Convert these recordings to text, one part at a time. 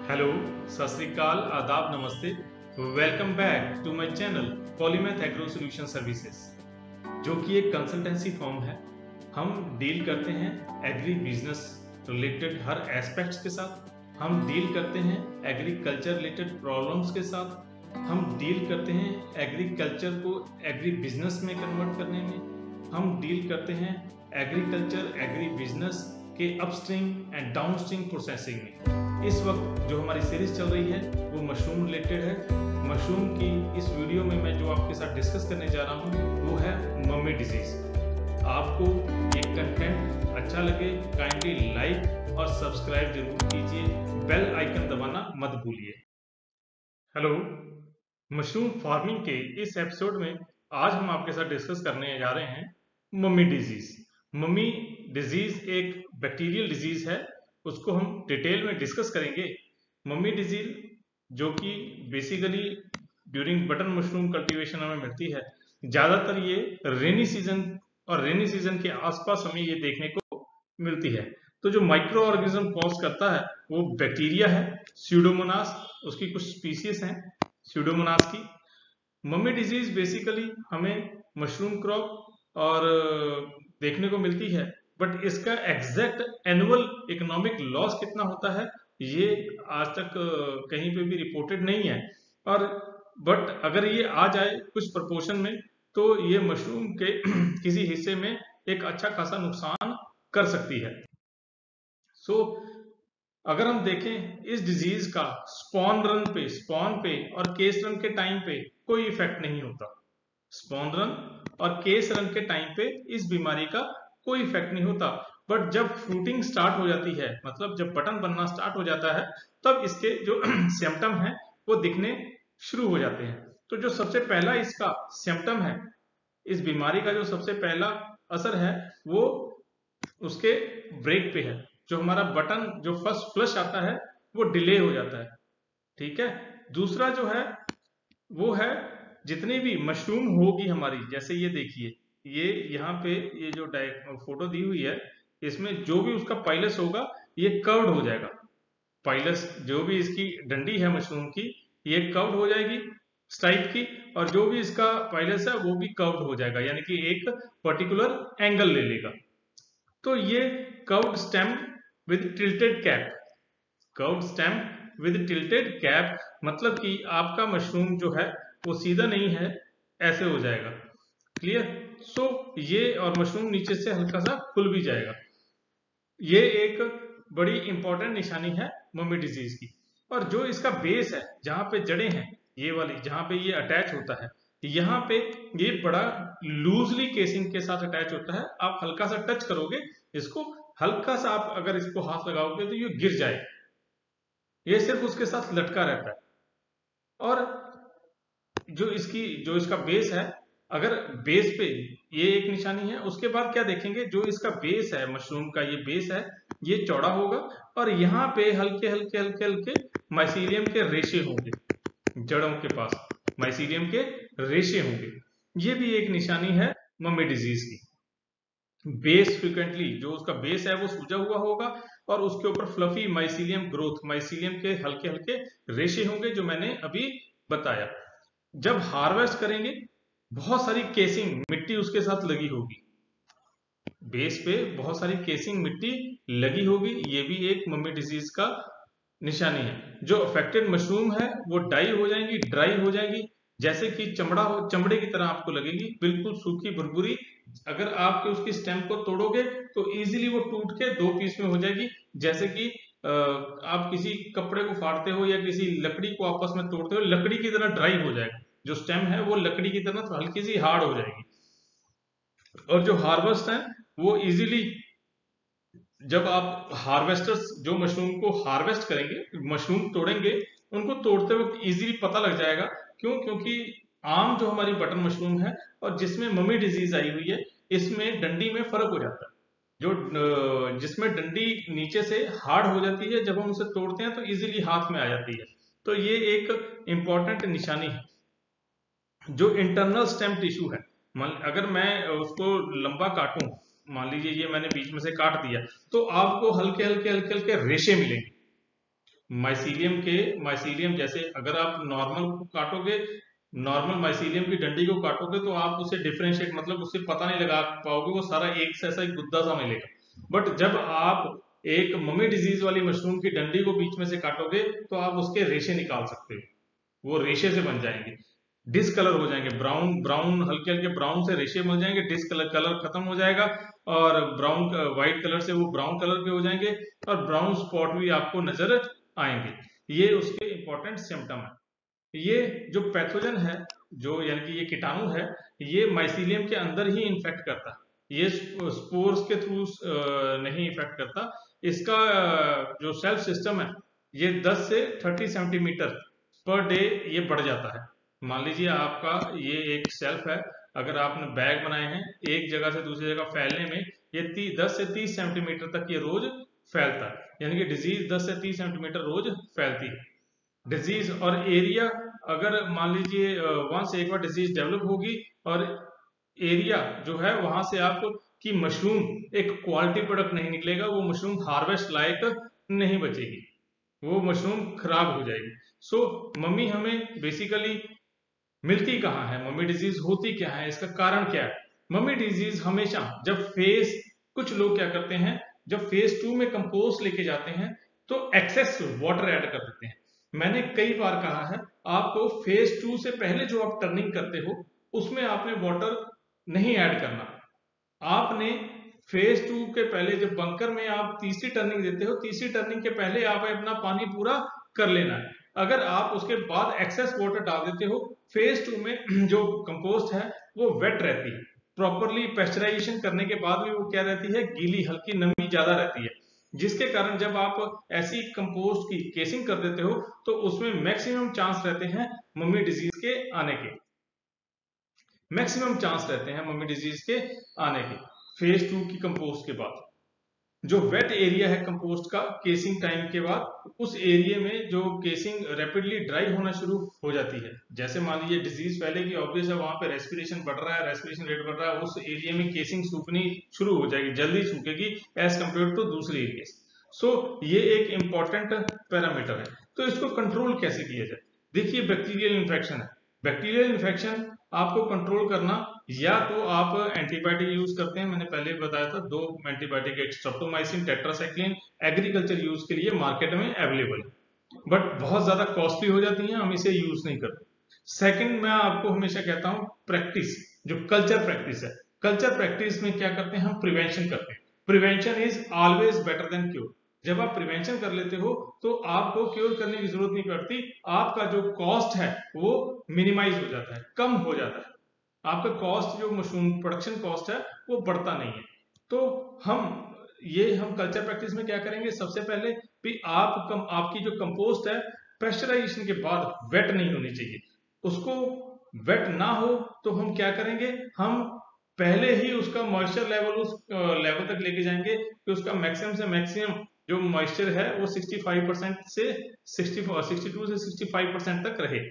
Hello, सत श्री अकाल, आदाब, नमस्ते। Welcome back to my channel Polymath agro solution services, जो कि एक कंसल्टेंसी फर्म है। हम डील करते हैं एग्री बिजनेस रिलेटेड हर एस्पेक्ट्स के साथ। हम डील करते हैं एग्रीकल्चर रिलेटेड प्रॉब्लम्स के साथ। हम डील करते हैं एग्रीकल्चर को एग्री बिजनेस में कन्वर्ट करने में। हम डील करते हैं एग्रीकल्चर एग्री बिजनेस के अपस्ट्रीम एंड डाउनस्ट्रीम प्रोसेसिंग में। इस वक्त जो हमारी सीरीज चल रही है वो मशरूम रिलेटेड है। मशरूम की इस वीडियो में मैं जो आपके साथ डिस्कस करने जा रहा हूँ वो है मम्मी डिजीज। आपको ये कंटेंट अच्छा लगे काइंडली लाइक और सब्सक्राइब जरूर कीजिए, बेल आइकन दबाना मत भूलिए। हेलो, मशरूम फार्मिंग के इस एपिसोड में आज हम आपके साथ डिस्कस करने जा रहे हैं मम्मी डिजीज। मम्मी डिजीज एक बैक्टीरियल डिजीज है, उसको हम डिटेल में डिस्कस करेंगे। मम्मी डिजीज जो कि basically during button mushroom cultivation हमें मिलती है। ज्यादातर ये रेनी सीजन और रेनी सीजन के आसपास हमें ये देखने को मिलती है। तो जो माइक्रो ऑर्गेनिज्म कॉज करता है वो बैक्टीरिया है, स्यूडोमोनास, उसकी कुछ स्पीसीज हैं स्यूडोमोनास की। मम्मी डिजीज बेसिकली हमें मशरूम क्रॉप और देखने को मिलती है, बट इसका एग्जैक्ट एनुअल इकोनॉमिक लॉस कितना होता है ये आज तक कहीं पे भी रिपोर्टेड नहीं है। और बट अगर ये आ जाए कुछ प्रपोर्शन में तो ये मशरूम के किसी हिस्से में एक अच्छा खासा नुकसान कर सकती है। सो अगर हम देखें इस डिजीज का स्पॉन पे और केस रन के टाइम पे कोई इफेक्ट नहीं होता। स्पॉन रन और केस रन के टाइम पे इस बीमारी का कोई इफेक्ट नहीं होता, बट जब फ्रूटिंग स्टार्ट हो जाती है, मतलब जब बटन बनना स्टार्ट हो जाता है, तब इसके जो सिम्टम है वो दिखने शुरू हो जाते हैं। तो जो सबसे पहला इसका सिम्टम है, इस बीमारी का जो सबसे पहला असर है वो उसके ब्रेक पे है। जो हमारा बटन जो फर्स्ट फ्लश आता है वो डिले हो जाता है, ठीक है। दूसरा जो है वो है जितनी भी मशरूम होगी हमारी, जैसे ये देखिए, ये यहाँ पे ये जो फोटो दी हुई है, इसमें जो भी उसका पाइलस होगा ये कर्व्ड हो जाएगा। पाइलस जो भी इसकी डंडी है मशरूम की ये कर्व्ड हो जाएगी स्टाइप की, और जो भी इसका पाइलस है वो भी कर्व्ड हो जाएगा, यानी कि एक पर्टिकुलर एंगल ले लेगा। तो ये curved stem with tilted cap, curved stem with tilted cap, मतलब कि आपका मशरूम जो है वो सीधा नहीं है, ऐसे हो जाएगा। क्लियर? सो ये और मशरूम नीचे से हल्का सा खुल भी जाएगा। ये एक बड़ी इंपॉर्टेंट निशानी है मम्मी डिजीज की। और जो इसका बेस है, जहां पे जड़ें हैं, ये वाली जहां पे ये अटैच होता है, यहाँ पे ये बड़ा लूजली केसिंग के साथ अटैच होता है। आप हल्का सा टच करोगे इसको, हल्का सा आप अगर इसको हाथ लगाओगे तो ये गिर जाएगा। ये सिर्फ उसके साथ लटका रहता है। और जो इसका बेस है, अगर बेस पे ये एक निशानी है, उसके बाद क्या देखेंगे, जो इसका बेस है मशरूम का, ये बेस है, ये चौड़ा होगा और यहाँ पे हल्के हल्के हल्के हल्के माइसीलियम के रेशे होंगे। जड़ों के पास माइसीलियम के रेशे होंगे। ये भी एक निशानी है मम्मी डिजीज की। बेस फ्रिक्वेंटली जो उसका बेस है वो सूजा हुआ होगा और उसके ऊपर फ्लफी माइसीलियम ग्रोथ, माइसीलियम के हल्के हल्के रेशे होंगे, जो मैंने अभी बताया। जब हार्वेस्ट करेंगे बहुत सारी केसिंग मिट्टी उसके साथ लगी होगी, बेस पे बहुत सारी केसिंग मिट्टी लगी होगी, ये भी एक मम्मी डिजीज का निशानी है। जो अफेक्टेड मशरूम है वो डाई हो जाएंगी, ड्राई हो जाएंगी, जैसे कि चमड़ा हो, चमड़े की तरह आपको लगेगी, बिल्कुल सूखी भुरभुरी। अगर आप उसकी स्टेम को तोड़ोगे तो इजीली वो टूट के दो पीस में हो जाएगी, जैसे कि आप किसी कपड़े को फाड़ते हो या किसी लकड़ी को आपस में तोड़ते हो, लकड़ी की तरह ड्राई हो जाएगा। जो स्टेम है वो लकड़ी की तरह तो हल्की सी हार्ड हो जाएगी। और जो हार्वेस्ट है वो इजीली, जब आप हार्वेस्टर्स जो मशरूम को हार्वेस्ट करेंगे, मशरूम तोड़ेंगे, उनको तोड़ते वक्त इजीली पता लग जाएगा। क्यों? क्योंकि आम जो हमारी बटन मशरूम है और जिसमें मम्मी डिजीज आई हुई है, इसमें डंडी में फर्क हो जाता है। जो जिसमें डंडी नीचे से हार्ड हो जाती है, जब हम उसे तोड़ते हैं तो इजीली हाथ में आ जाती है। तो ये एक इंपॉर्टेंट निशानी है। जो इंटरनल स्टेम टिश्यू है, अगर मैं उसको लंबा काटूं, मान लीजिए ये मैंने बीच में से काट दिया, तो आपको हल्के हल्के हल्के हल्के रेशे मिलेंगे। माइसीलियम जैसे अगर आप नॉर्मल को काटोगे, नॉर्मल माइसीलियम की डंडी को काटोगे तो आप उसे डिफरेंशिएट मतलब उससे पता नहीं लगा पाओगे, वो सारा एक से ऐसा एक गुद्दा सा मिलेगा। बट जब आप एक मम्मी डिजीज वाली मशरूम की डंडी को बीच में से काटोगे तो आप उसके रेशे निकाल सकते हो, वो रेशे से बन जाएंगे, डिसकलर हो जाएंगे, ब्राउन ब्राउन हल्के हल्के ब्राउन से रेशे बन जाएंगे, डिसकलर कलर खत्म हो जाएगा और ब्राउन व्हाइट कलर से वो ब्राउन कलर के हो जाएंगे और ब्राउन स्पॉट भी आपको नजर आएंगे। ये उसके इंपॉर्टेंट सिम्टम है। ये जो पैथोजन है, जो यानी कि ये कीटाणु है, ये माइसीलियम के अंदर ही इन्फेक्ट करता है, ये स्पोर्स के थ्रू नहीं इफेक्ट करता। इसका जो सेल्फ सिस्टम है ये 10 से 30 सेंटीमीटर पर डे ये बढ़ जाता है। मान लीजिए आपका ये एक शेल्फ है, अगर आपने बैग बनाए हैं, एक जगह से दूसरी जगह फैलने में ये 10 से 30 सेंटीमीटर तक ये रोज फैलता है, यानी कि डिजीज 10 से 30 सेंटीमीटर रोज फैलती है। डिजीज और एरिया, अगर मान लीजिए वंस एक बार डिजीज डेवलप होगी और एरिया जो है वहां से आपकी मशरूम एक क्वालिटी प्रोडक्ट नहीं निकलेगा, वो मशरूम हार्वेस्ट लायक नहीं बचेगी, वो मशरूम खराब हो जाएगी। सो मम्मी हमें बेसिकली मिलती कहाँ है, मम्मी डिजीज होती क्या है, इसका कारण क्या है? मम्मी डिजीज हमेशा जब कुछ लोग क्या करते हैं, जब फेज 2 में कंपोस्ट लेके जाते हैं तो एक्सेस वाटर ऐड कर देते हैं। मैंने कई बार कहा है आपको फेज 2 से पहले जो आप टर्निंग करते हो उसमें आपने वाटर नहीं ऐड करना। आपने फेज 2 के पहले जब बंकर में आप तीसरी टर्निंग देते हो, तीसरी टर्निंग के पहले आप अपना पानी पूरा कर लेना है। अगर आप उसके बाद एक्सेस वाटर डाल देते हो, फेज 2 में जो कंपोस्ट है वो वेट रहती है, प्रॉपरली पेस्चराइजेशन करने के बाद भी वो क्या रहती है, गीली, हल्की नमी ज्यादा रहती है, जिसके कारण जब आप ऐसी कंपोस्ट की केसिंग कर देते हो तो उसमें मैक्सिमम चांस रहते हैं मम्मी डिजीज के आने के, मैक्सिमम चांस रहते हैं मम्मी डिजीज के आने के फेज 2 की कंपोस्ट के बाद। जो वेट एरिया है कंपोस्ट का केसिंग टाइम के बाद, उस एरिया में जो केसिंग रैपिडली ड्राई होना शुरू हो जाती है, जैसे मान लीजिए डिजीज फैलेगी, ऑब्वियस है वहां पे रेस्पिरेशन बढ़ रहा है, रेस्पिरेशन रेट बढ़ रहा है, उस एरिया में केसिंग सूखनी शुरू हो जाएगी, जल्दी सूखेगी एज कम्पेयर टू दूसरे एरिया। सो ये एक इंपॉर्टेंट पैरामीटर है। तो इसको कंट्रोल कैसे किया जाए? देखिए बैक्टीरियल इन्फेक्शन है, बैक्टीरियल इन्फेक्शन आपको कंट्रोल करना, या तो आप एंटीबायोटिक यूज करते हैं, मैंने पहले बताया था 2 एंटीबायोटिक, एक स्ट्रेप्टोमाइसिन, टेट्रासाइक्लिन, एग्रीकल्चर यूज के लिए मार्केट में अवेलेबल है, बट बहुत ज्यादा कॉस्टली हो जाती है, हम इसे यूज नहीं करते। सेकंड, मैं आपको हमेशा कहता हूं प्रैक्टिस, जो कल्चर प्रैक्टिस है, कल्चर प्रैक्टिस में क्या करते हैं हम, प्रिवेंशन करते हैं। Prevention is always better than cure. जब आप प्रिवेंशन कर लेते हो तो आपको क्योर करने की जरूरत नहीं पड़ती, आपका जो कॉस्ट है वो मिनिमाइज हो जाता है, कम हो जाता है, आपका कॉस्ट जो मशरूम प्रोडक्शन कॉस्ट है वो बढ़ता नहीं है। तो हम कल्चर प्रैक्टिस में क्या करेंगे, सबसे पहले भी आपकी जो कंपोस्ट है पेस्चराइजेशन के बाद वेट नहीं होनी चाहिए, उसको वेट ना हो तो हम क्या करेंगे, हम पहले ही उसका मॉइस्चर लेवल उस लेवल तक लेके जाएंगे कि उसका मैक्सिमम से मैक्सिमम जो मॉइस्चर है वो 65% से 62 से 65% तक रहे।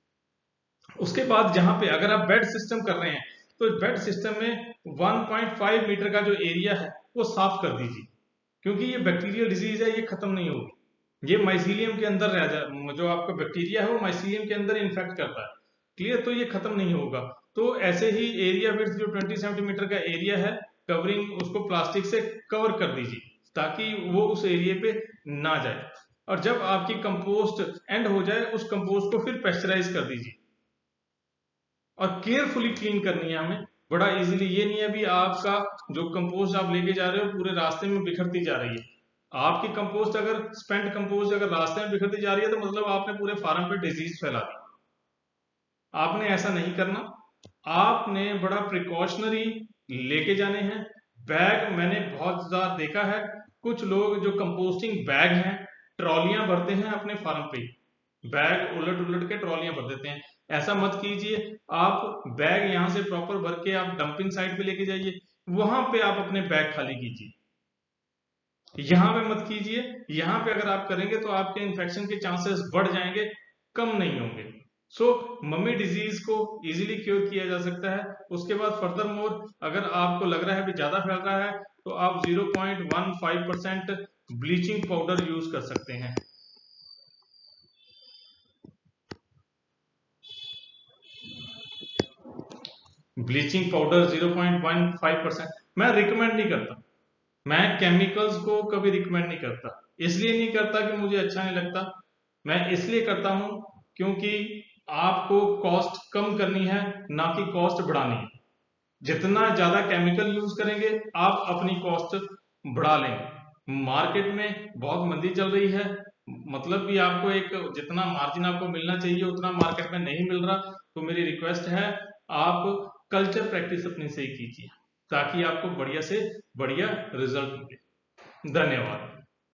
उसके बाद जहां पे अगर आप बेड सिस्टम कर रहे हैं तो बेड सिस्टम में 1.5 मीटर का जो एरिया है वो साफ कर दीजिए, क्योंकि ये बैक्टीरियल डिजीज है, ये खत्म नहीं होगी, ये माइसीलियम के अंदर रह जा, जो आपका बैक्टीरिया है वो माइसीलियम के अंदर इन्फेक्ट करता है, क्लियर, तो ये खत्म नहीं होगा। तो ऐसे ही एरिया विड्थ जो 20 सेंटीमीटर का एरिया है कवरिंग, उसको प्लास्टिक से कवर कर दीजिए ताकि वो उस एरिया पे ना जाए, और जब आपकी कंपोस्ट एंड हो जाए उस कंपोस्ट को फिर पेस्चराइज कर दीजिए और केयरफुली क्लीन करनी है हमें, बड़ा इजीली। ये नहीं है भी आपका जो कंपोस्ट आप लेके जा रहे हो पूरे रास्ते में बिखरती जा रही है, आपकी कंपोस्ट अगर स्पेंट कंपोस्ट अगर रास्ते में बिखरती जा रही है तो मतलब आपने पूरे फार्म पे डिजीज फैला दी। आपने ऐसा नहीं करना, आपने बड़ा प्रिकॉशनरी लेके जाने हैं बैग। मैंने बहुत ज्यादा देखा है कुछ लोग जो कंपोस्टिंग बैग हैं ट्रॉलियां भरते हैं अपने फार्म पे, बैग उलट उलट के ट्रॉलियां भर देते हैं, ऐसा मत कीजिए। आप बैग यहां से प्रॉपर भर के आप डंपिंग साइट पे लेके जाइए, वहां पे आप अपने बैग खाली कीजिए, यहां पे मत कीजिए। यहां पे अगर आप करेंगे तो आपके इन्फेक्शन के चांसेस बढ़ जाएंगे, कम नहीं होंगे। सो मम्मी डिजीज को इजीली क्योर किया जा सकता है। उसके बाद फर्दर मोर अगर आपको लग रहा है भी ज्यादा फैल रहा है तो आप 0.15% ब्लीचिंग पाउडर यूज कर सकते हैं। ब्लीचिंग पाउडर 0.15%, मैं रिकमेंड नहीं करता। मैं केमिकल्स को कभी रिकमेंड नहीं करता। इसलिए नहीं करता कि मुझे अच्छा नहीं लगता, मैं इसलिए करता हूं क्योंकि आपको कॉस्ट कम करनी है, ना कि कॉस्ट बढ़ानी है। जितना ज्यादा केमिकल यूज करेंगे आप अपनी कॉस्ट बढ़ा लेंगे। मार्केट में बहुत मंदी चल रही है, मतलब कि आपको एक जितना मार्जिन आपको मिलना चाहिए उतना मार्केट में नहीं मिल रहा। तो मेरी रिक्वेस्ट है, आप कल्चर प्रैक्टिस अपनी सही कीजिए ताकि आपको बढ़िया से बढ़िया रिजल्ट मिले। धन्यवाद।